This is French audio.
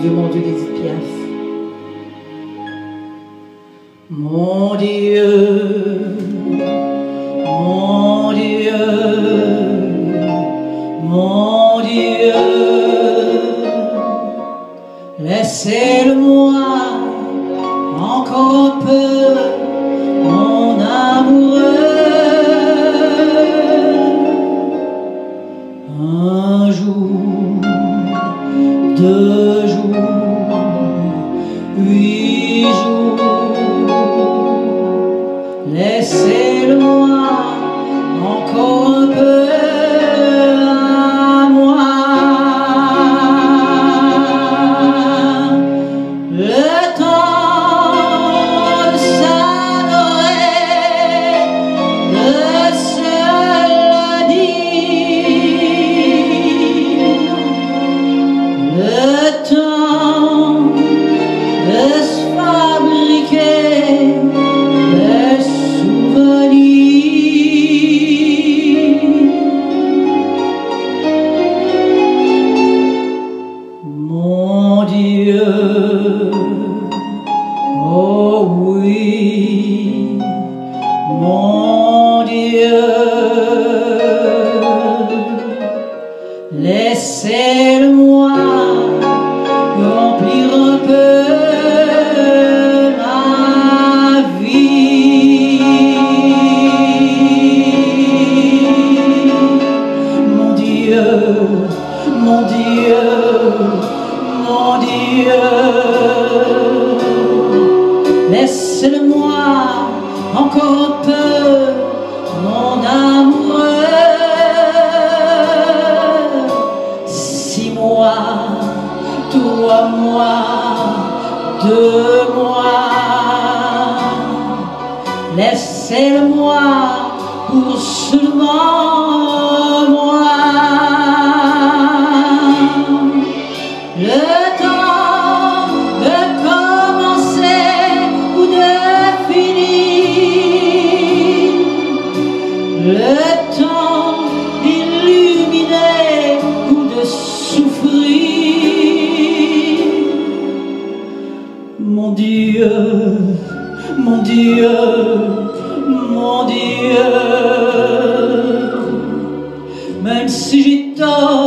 mon Dieu d'Édith Piaf. Mon Dieu, mon Dieu, mon Dieu, laissez-le-moi encore un peu, mon amoureux. Un jour, 2 jours, 8 jours, laissez-le-moi encore un peu à moi. Le temps de s'adorer, de se le dire, le temps de se fabriquer des souvenirs. Mon Dieu, oh oui, mon Dieu, laissez-le-moi remplir un peu ma vie. Mon Dieu, mon Dieu, mon Dieu, laisse-le-moi encore un peu, mon amoureux. 6 mois, 3 mois, 2 mois, laissez-le-moi pour seulement moi. Le temps de commencer ou de finir, le temps d'illuminer ou de souffrir. Mon Dieu, mon Dieu, mon Dieu, même si j'ai tort